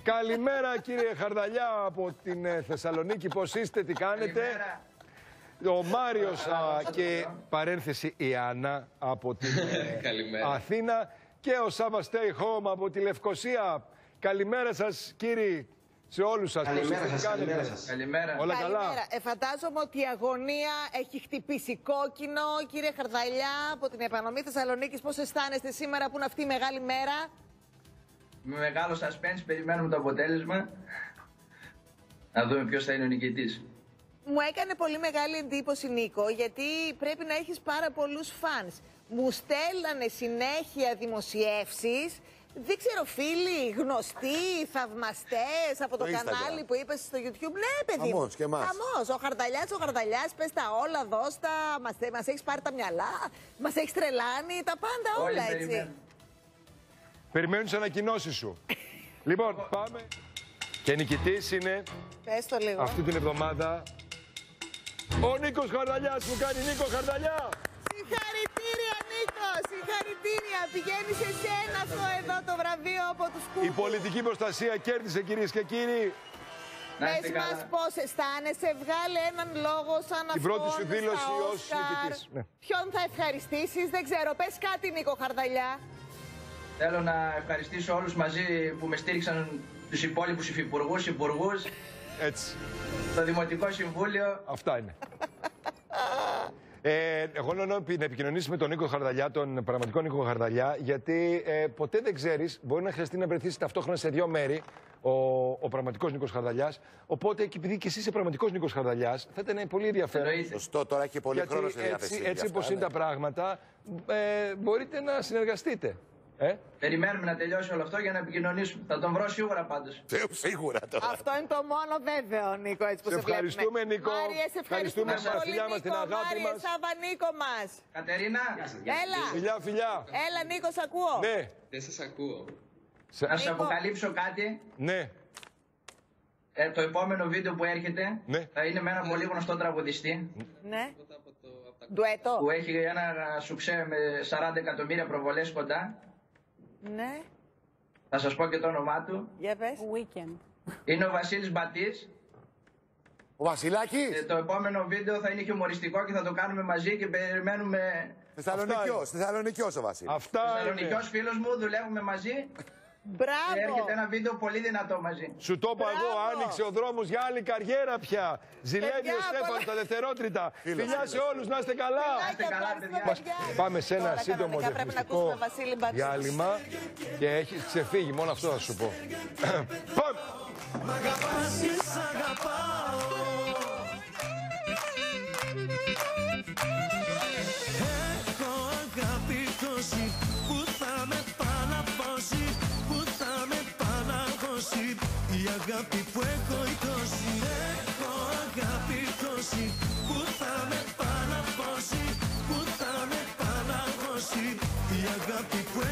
Καλημέρα κύριε Χαρδαλιά από την Θεσσαλονίκη. Πώς είστε, τι κάνετε? Καλημέρα. Ο Μάριος και παρένθεση η Άννα από την Αθήνα και ο Σάβα Stay Home από τη Λευκοσία. Καλημέρα σας κύριοι, σε όλους σας. Καλημέρα σας, καλημέρα σας. Καλημέρα. Όλα καλά? Φαντάζομαι ότι η αγωνία έχει χτυπήσει κόκκινο. Κύριε Χαρδαλιά, από την επανομή Θεσσαλονίκης, πώς αισθάνεστε σήμερα που είναι αυτή η μεγάλη μέρα? Με μεγάλο suspense περιμένουμε το αποτέλεσμα. Να δούμε ποιος θα είναι ο νικητής. Μου έκανε πολύ μεγάλη εντύπωση, Νίκο, γιατί πρέπει να έχεις πάρα πολλούς φανς. Μου στέλνανε συνέχεια δημοσιεύσεις. Δεν ξέρω, φίλοι, γνωστοί, θαυμαστές από το κανάλι που είπες στο YouTube. Ναι, παιδί. Χαμός και εμάς. Χαμός. Ο Χαρδαλιάς, πες τα όλα, δώσ' τα. Μας έχεις πάρει τα μυαλά. Μας έχεις τρελάνει. Τα πάντα όλα, έτσι. Περιμένουν τις ανακοινώσεις σου. Λοιπόν, πάμε. Και νικητής είναι Πες το λίγο. αυτή την εβδομάδα ο Νίκος Χαρδαλιάς που κάνει Νίκο Χαρδαλιά. Συγχαρητήρια, Νίκο! Συγχαρητήρια! Πηγαίνει σε σένα αυτό εδώ το βραβείο από τους Κούκους. Η πολιτική προστασία κέρδισε, κυρίες και κύριοι. Πες μας πώς αισθάνεσαι, βγάλε έναν λόγο σαν αυτόν. Την πρώτη σου δήλωση ως νικητής. Ναι. Ποιον θα ευχαριστήσεις, δεν ξέρω. Πες κάτι, Νίκο Χαρδαλιά. Θέλω να ευχαριστήσω όλους μαζί που με στήριξαν, τους υπόλοιπους υπουργούς, Έτσι. το Δημοτικό Συμβούλιο. Αυτά είναι. Εγώ λέω να επικοινωνήσεις με τον Νίκο Χαρδαλιά, τον πραγματικό Νίκο Χαρδαλιά, γιατί ποτέ δεν ξέρεις, μπορεί να χρειαστεί να βρεθείς ταυτόχρονα σε δύο μέρη ο πραγματικός Νίκος Χαρδαλιάς. Οπότε, επειδή και εσύ είσαι πραγματικός Νίκος Χαρδαλιάς, θα ήταν πολύ ενδιαφέρον. Σωστό, τώρα έχει πολύ χρόνο σε διάθεση. Έτσι όπως είναι τα πράγματα, μπορείτε να συνεργαστείτε. Περιμένουμε να τελειώσει όλο αυτό για να επικοινωνήσουμε. Θα τον βρω σίγουρα πάντως. Σίγουρα τώρα. Αυτό είναι το μόνο βέβαιο, Νίκο, έτσι που σε βλέπουμε. Ευχαριστούμε, Νίκο. Μάριε, σε ευχαριστούμε πολύ, φιλιά μας, την αγάπη Μάριε, μας. Σάβα, Νίκο μας. Κατερίνα. Έλα. Φιλιά. Έλα, Νίκο, σ' ακούω. Ναι. Δεν σας ακούω. Να σας αποκαλύψω κάτι. Ναι. Το επόμενο βίντεο που έρχεται θα είναι με ένα πολύ γνωστό τραγουδιστή. Ναι. Ντουέτο. Που έχει ένα σουξέ με 40 εκατομμύρια προβολές κοντά. Ναι. Θα σας πω και το όνομά του. Για πες. Weekend. Είναι ο Βασίλης Μπατής. Ο Βασιλάκης. Το επόμενο βίντεο θα είναι χιουμοριστικό και θα το κάνουμε μαζί και περιμένουμε... Θεσσαλονικιός ο Βασίλης. Θεσσαλονικιός φίλος μου, δουλεύουμε μαζί. Μπράβο! Έρχεται ένα βίντεο πολύ δυνατό μαζί. Σου το είπα εγώ, άνοιξε ο δρόμος για άλλη καριέρα πια. Ζηλεύει ο Στέφανος τα δευτερότριτα. Φιλιά σε όλους, να είστε καλά. Πάμε σε ένα σύντομο διαφημιστικό διάλειμμα και έχεις ξεφύγει, μόνο αυτό θα σου πω. Πάμε! Έχω αγάπη τόση που θα με παλαβώσει, που θα με παλαβώσει, η αγάπη που έχω ιτώσει. Έχω αγάπη τόση που θα με παλαβώσει, που θα με παλαβώσει, η αγάπη που